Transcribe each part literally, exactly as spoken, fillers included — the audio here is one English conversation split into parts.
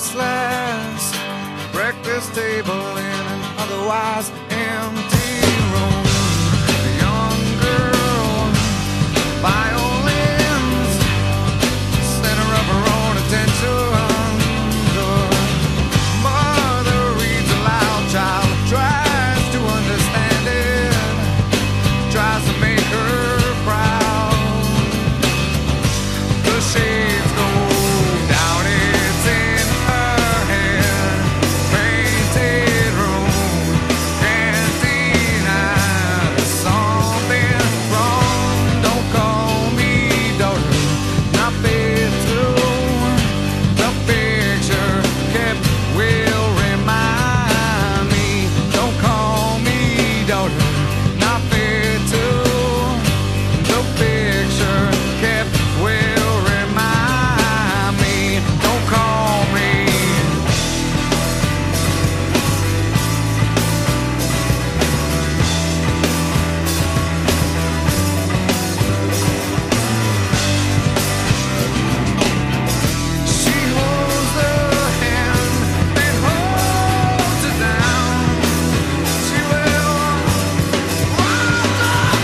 listless. Breakfast table in an otherwise empty room. The young girl, violins, center of her own attention. The mother reads aloud, child tries to understand it, tries to make her proud. The shades go down, it's in her head. Painted room, can't deny there's something wrong. Don't call me daughter, not fit to. The picture kept will remind me. Don't call me daughter, not fit to. The picture kept will remind me. Don't call me. She holds the hand and holds it down. She will rise up.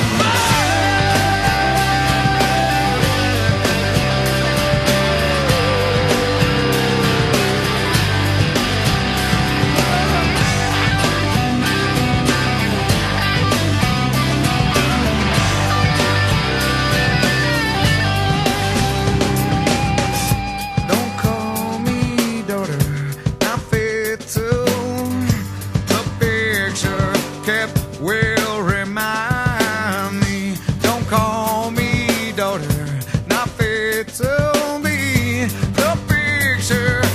Don't call me daughter, not fit to. The picture kept will remind me. Don't call me daughter, not fit to be. The picture